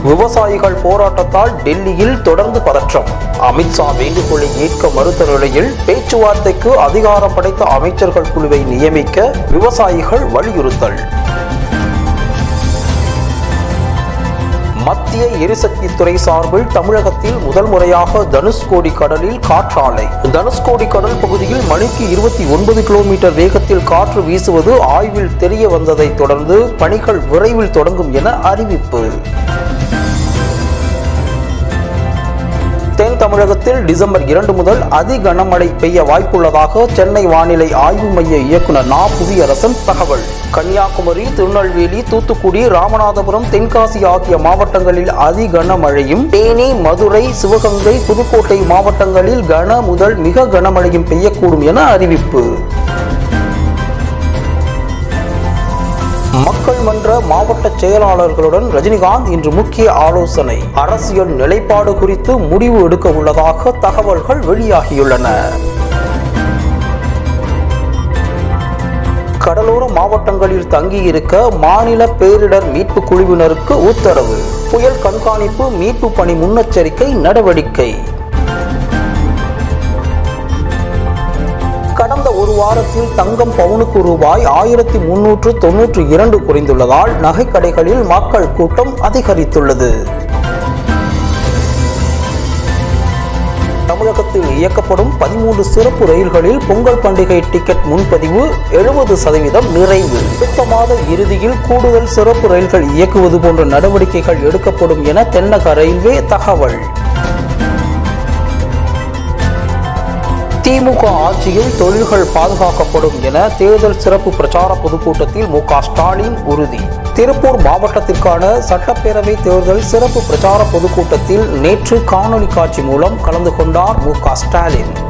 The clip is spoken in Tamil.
விவசாயிகள் போராட்டத்தால் டெல்லியில் தொடர்ந்து பதற்றம். அமித்ஷா வேண்டுகோளை ஏற்க மறுத்த நிலையில் பேச்சுவார்த்தைக்கு அதிகாரம் படைத்த அமைச்சர்கள் குழுவை நியமிக்க விவசாயிகள் வலியுறுத்தல். மத்திய எரிசக்தி துறை சார்பில் தமிழகத்தில் முதல் முறையாக தனுஷ்கோடி கடலில் காற்றாலை. தனுஷ்கோடி கடல் பகுதியில் மணிக்கு 29 கிலோமீட்டர் வேகத்தில் காற்று வீசுவது ஆய்வில் தெரிய வந்ததை தொடர்ந்து பணிகள் விரைவில் தொடங்கும் என அறிவிப்பு. தென் தமிழகத்தில் டிசம்பர் 2 முதல் அதி கனமழை பெய்ய வாய்ப்புள்ளதாக சென்னை வானிலை ஆய்வு மைய இயக்குநர் நா. புவியரசன் தகவல். கன்னியாகுமரி, திருநெல்வேலி, தூத்துக்குடி, ராமநாதபுரம், தென்காசி ஆகிய மாவட்டங்களில் அதி கனமழையும், தேனி, மதுரை, சிவகங்கை, புதுக்கோட்டை மாவட்டங்களில் கன முதல் மிக கனமழையும் பெய்யக்கூடும் என அறிவிப்பு. மக்கள் மன்ற மாவட்ட செயலாளர்களுடன் ரஜினிகாந்த் இன்று முக்கிய ஆலோசனை. அரசியல் நிலைப்பாடு குறித்து முடிவு எடுக்க உள்ளதாக தகவல்கள் வெளியாகியுள்ளன. கடலோர மாவட்டங்களில் தங்கியிருக்க மாநில பேரிடர் மீட்பு குழுவினருக்கு உத்தரவு. புயல் கண்காணிப்பு மீட்பு பணி முன்னெச்சரிக்கை நடவடிக்கை. கடந்த ஒரு வாரத்தில் தங்கம் பவுனுக்கு ரூபாய் 1392 குறைந்துள்ளதால் நகைக்கடைகளில் மக்கள் கூட்டம் அதிகரித்துள்ளது. தமிழகத்தில் இயக்கப்படும் 13 சிறப்பு ரயில்களில் பொங்கல் பண்டிகை டிக்கெட் முன்பதிவு 70% நிறைவு. அடுத்த மாத இறுதியில் கூடுதல் சிறப்பு ரயில்கள் இயக்குவது போன்ற நடவடிக்கைகள் எடுக்கப்படும் என தென்னக ரயில்வே தகவல். திமுக ஆட்சியில் தொழில்கள் பாதுகாக்கப்படும் என தேர்தல் சிறப்பு பிரச்சார பொதுக்கூட்டத்தில் மு.க. ஸ்டாலின் உறுதி. திருப்பூர் மாவட்டத்திற்கான சட்டப்பேரவை தேர்தல் சிறப்பு பிரச்சார பொதுக்கூட்டத்தில் நேற்று காணொலி காட்சி மூலம் கலந்து கொண்டார் மு.க. ஸ்டாலின்.